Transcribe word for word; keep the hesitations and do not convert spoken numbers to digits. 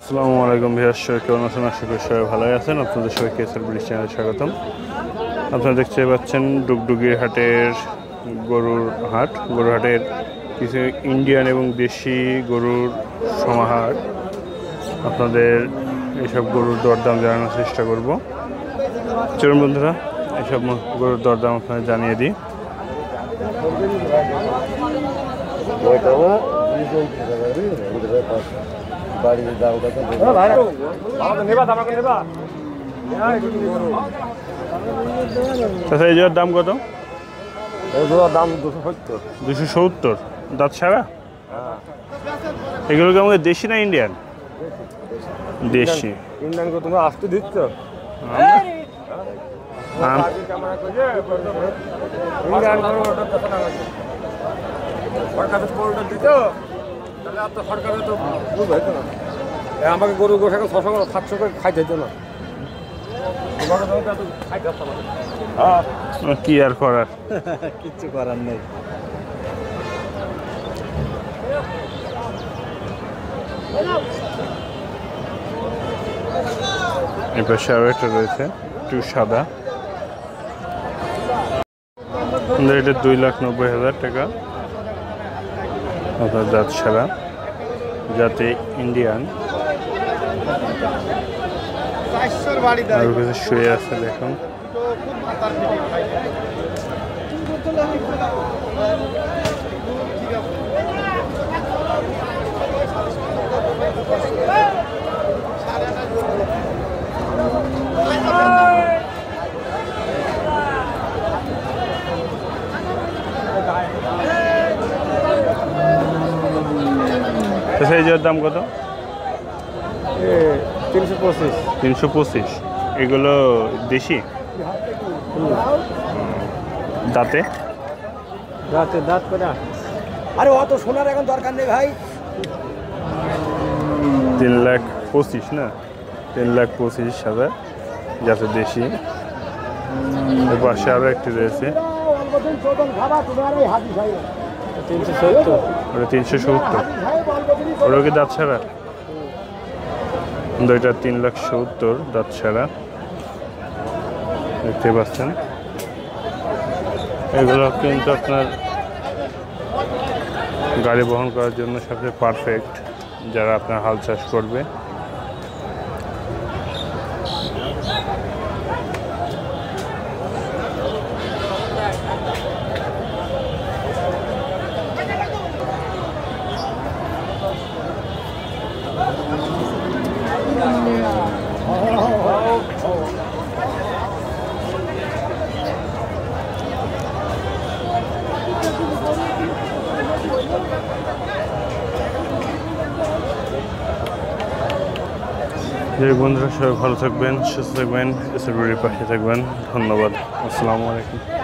আসসালামু আলাইকুম ভিউয়ার্স, কেমন আছেন? আশা করি সবাই ভালোই আছেন। আপনাদের সবাইকে এসআর ব্রিজ চ্যানেলে স্বাগতম। আপনারা দেখতে পাচ্ছেন ডুগডুগির হাটের গরুর হাট। গরুর হাটের কিছু ইন্ডিয়ান এবং দেশি গরুর সমাহার। আপনাদের এইসব গরুর দরদাম জানানোর চেষ্টা করব। চলুন বন্ধুরা, এইসব গরুর দরদাম আপনাদের জানিয়ে দিই। আচ্ছা, এই জোড়ার দাম কত? এই জোড়ার দাম দুশো সত্তর। দুশো সত্তর দাঁত ছাড়া? এগুলো কি আমাদের দেশি না ইন্ডিয়ান? দেশি। ইন্ডিয়ান কো তুমি আসতে দিচ্ছ? ইন্ডিয়ান করো ওটা কত টাকা? সরকারের কোলটা দিত তাহলে আর তো সরকারে তো বুঝবে না। আমাকে গরু গোশাকে ছশো করে সাতশো করে খাই দিত না। তোমাকে তো এত খাই দিত না। হ্যাঁ, কি আর করার, কিচ্ছু করার নেই। এই পাশে আরও একটা রয়েছে, একটু সাদা। এটা দুই লাখ নব্বই হাজার টাকা। আপনার জাত ছাড়া, যাতে ইন্ডিয়ান। আর কাছে শুয়ে আছে, দেখুন। সেই যার দাম কত? তিনশো পঁচিশ। তিনশো পঁচিশ। এগুলো দেশি? দাঁতে? দাঁতে দাঁত করে। আরে অত সোনার এখন দরকার নেই ভাই। তিন লাখ পঁচিশ না? তিন লাখ পঁচিশ হাজার, যাতে দেশি। এর পাশে আরও একটি রয়েছে, তিনশো সত্তর। ওটা তিনশো সত্তর। ওটা কি দাঁত ছাড়া? দুইটা তিন লাখ সত্তর, দাঁত ছাড়া। দেখতে পাচ্ছেন, এগুলো কিন্তু আপনার গাড়ি বহন করার জন্য সবচেয়ে পারফেক্ট, যারা আপনার হাল চাষ করবে। যে বন্ধুরা সবাই ভালো থাকবেন, সুস্থ থাকবেন, এসআর ব্রিজের পাশে থাকবেন। ধন্যবাদ। আসসালামু আলাইকুম।